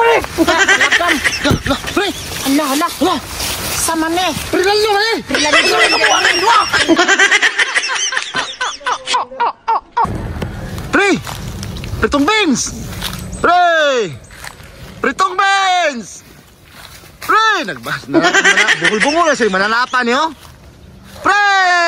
Sorry! Lakam. Lah, pre! Hala. Lah! Sama ne. Prilanyo na eh! Prilanyo. Kapuangan dua! Pre! Pritong beans! Pre! Pritong beans! Pre! Bungol-bungol na siya. Mananapan niyo? Pre!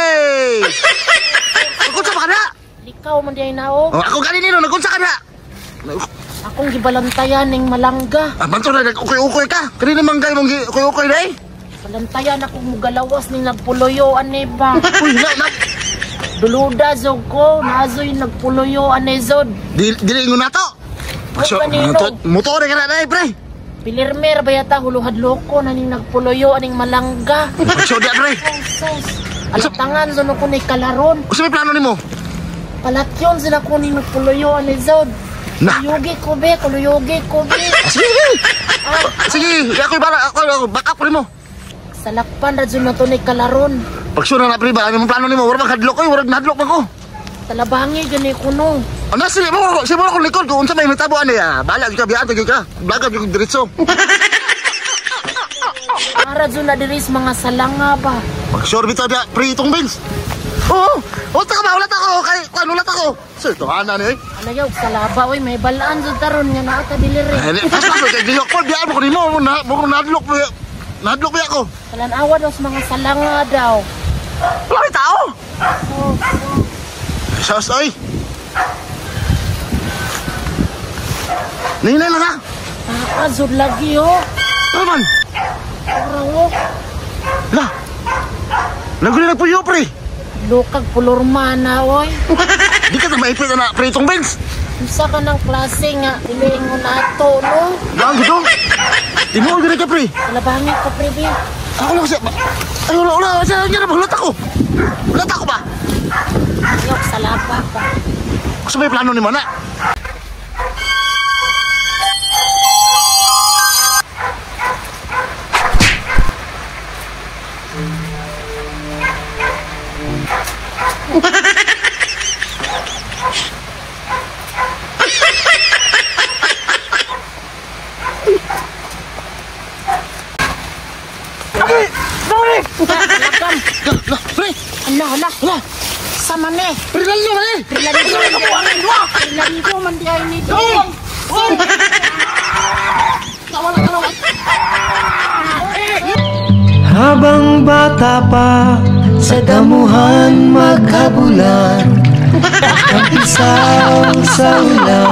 Nagkunsa ba ka na? Ikaw man diay nao. Oh, ako ganin nino. Nagkunsa ka na? Akong gibalantayan ning malangga. Ah, manto na. Ukoy-ukoy ka. Kanina manggay mong ukoy-ukoy na eh. Balantayan akong mugalawas ning nagpuloyo ane ba. Uy, Duluda zog ko. Naazoy nagpuloyo ane zod. Dili ingon na to. So, kanino? Motore ka na na eh, pre. Pilirmer bayata huluhad loko na ning nagpuloyo aning malangga. So, di, pre. Sos. Alatangan zon ko ni kalaron. Gusto may plano ni mo? Palatyon sila ko ni nagpuloyo ane zod. Na. Kuluyogi ko be. Sige. Sige, ako'y bala. Ako, back up rin mo. Salakpan ra zon na to ni kalaron. Pagsuna na, pre, ba? Ano mong plano ni mo? Warag maghadlok ko, warag nahadlok man ko. Talabangi gani ko no. Ano, sige mo akong likod. Kung unsa may nagtabuan eh, bala, ka, biyaan, tagay ka. Blagad yung diretso. Para zon na diris mga salanga ba. Pag-sure bitaw diya, pre, itong beans. Oo, taka ba? Ulat ako. Ulat ako. So, ito, ana ni eh. Alayaw, salaba, oy, may balaan zon taron nga naa ka diliri. Pas pa, kay Giyok Paul, biyaan mo ko ni mo. Mo nahadlok ba? Nahadlok ba ako? Kalanawa daw sa mga salanga daw. Wala may tao. Oh, Sos, oy. Ninay lang ha. zod lagi oh. Ano man? Araw, Lah. Naguli na po yun, pre. lukag pulorma na, oy. Di ka na maipit na pre itong beans. Isa ka ng klase nga, ilingon na ito, no? Gaan gusto. Tinuol din ka, pre. Talabangi ka, prebi. Ako lang siya. Ay, wala. Siya na ba? Hulat ako. Hulat ako ba? Ayaw, salaba ka. Gusto may plano ni Mana? Sorry! Lakam. Lah, pre. Hala. Sama ne. Prilanyo na eh. Prilanyo. Kapuangan dua. Prilanyo man di ay nito. Habang bata pa sa damuhan magkabulan, ang isaw sa ulan.